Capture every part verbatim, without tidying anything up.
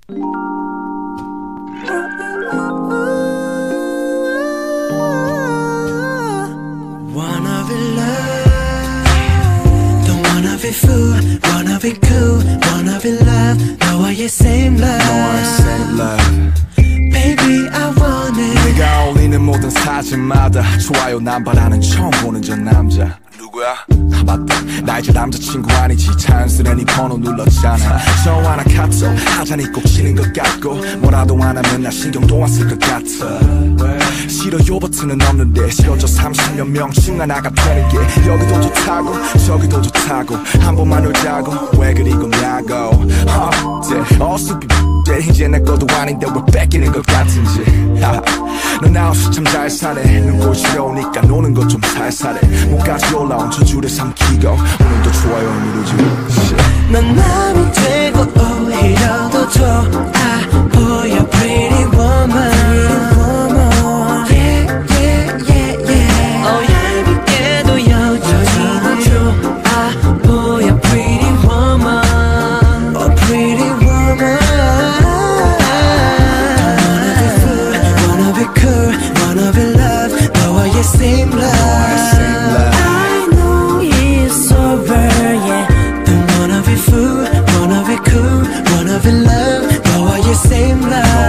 Wanna be loved, don't wanna be fool, wanna be cool, wanna be loved. 너와의 same love, 너와의 same love. Baby I want it. 네가 올리는 모든 사진마다 좋아요 남발하는 처음 보는 저 남자 누구야? 아 맞다 나 이제 남자친구 아니지 자연스레 네 번호 눌렀잖아 전화나 카톡 하자니 꼭 치는 것 같고 뭐라도 안 하면 나 신경도 안 쓸 것 같아 싫어요 버튼은 없는데 싫어져 삼십몇 명중 하나가 되는 게 여기도 좋다고 저기도 좋다고 한 번만 놀자고 왜 그리 겁냐고 어, 어수비 이제 내 것도 아닌데 왜 뺏기는 것 같은지 넌 나 없이 참 잘 사네 눈꼴 시려우니까 노는 것 좀 살살해 목까지 올라온 저 줄을 삼키고 오늘도 좋아요 누르지 넌 남이 되고 오히려 더 좋아 보여 pretty woman, yeah yeah yeah yeah 어얄밉게도 여전히 더 좋아 보여 pretty woman, oh pretty woman. Wanna be cool, wanna be loved, 너와의 same love. I know it's over, yeah. Don't wanna be fool, wanna be cool, wanna be loved, 너와의 same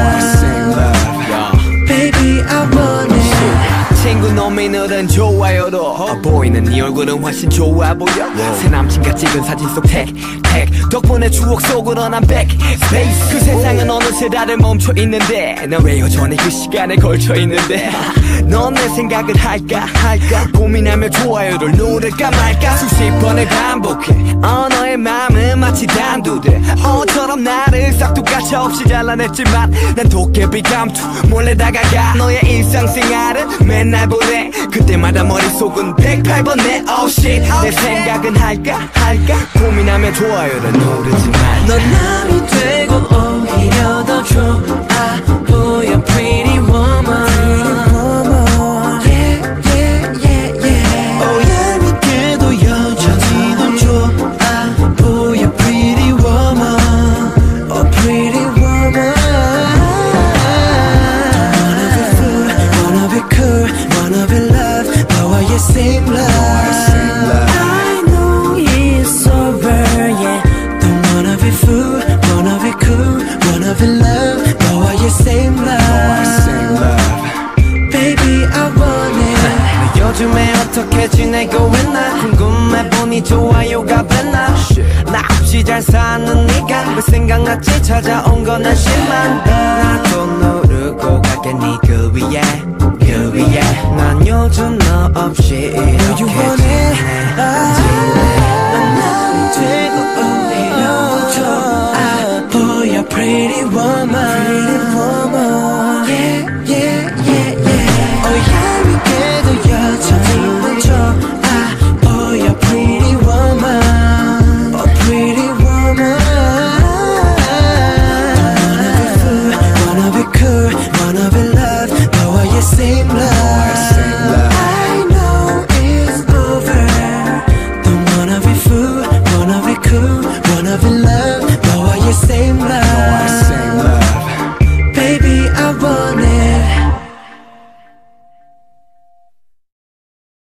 love. Baby, I want it. 친구 놈이 늘은 좋아요로 보이는 네 얼굴은 훨씬 좋아 보여 새 남친과 찍은 사진 속 택, 택 덕분에 추억 속으로 난 back space 그 세상은 어느새 다들 멈춰 있는데 난 왜 여전히 그 시간에 걸쳐 있는데 넌 내 생각을 할까 할까 고민하며 좋아요를 누를까 말까 수십 번을 반복해 어 너의 마음은 마치 단두대 어처럼 나를 싹둑 가차 없이 잘라냈지만 난 도깨비 감투 몰래 다가가 너의 일상생활은 맨날 보내 그때마다 머릿속은 백팔 번 내 oh shit 내 생각은 할까 할까 고민하며 좋아요를 누르지만 넌 남이 되고 오히려 더 좋아 보여 pretty woman, yeah yeah yeah yeah 어얄밉게도 여전히 더 좋아 보여 pretty woman, oh pretty woman. Wanna be fool, wanna be cool, wanna be loved, 너와의 same love. I know it's over, yeah. Don't wanna be fool, wanna be cool, wanna be loved, 너와의 same love. Baby, I want it. 요즘에 어떻게 지내고 있나 궁금해 보니 좋아요가 됐나 나 없이 잘 사는 네가 왜 생각났지 찾아온 건 한심한 나도 누르고 갈게 네 그 위에 그 위에 난 요즘 너 없이 이렇게 지내 넌 남이 되고 오히려 더 좋아 보여 pretty woman.